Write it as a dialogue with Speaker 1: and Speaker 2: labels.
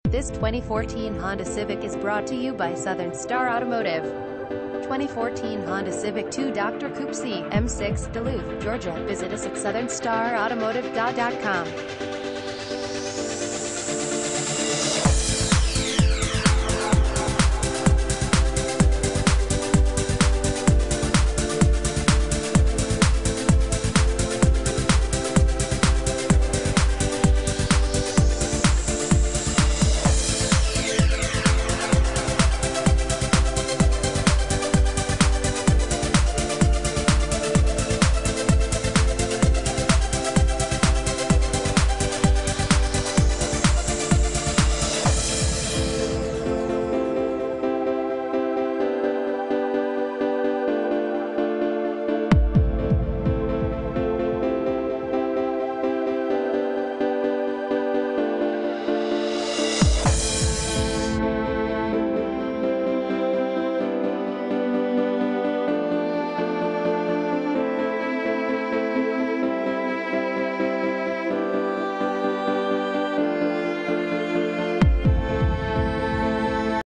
Speaker 1: This 2014 Honda Civic is brought to you by Southern Star Automotive. 2014 Honda Civic 2 Dr. Coupe C, M6, Duluth, Georgia. Visit us at southernstarautomotive.com.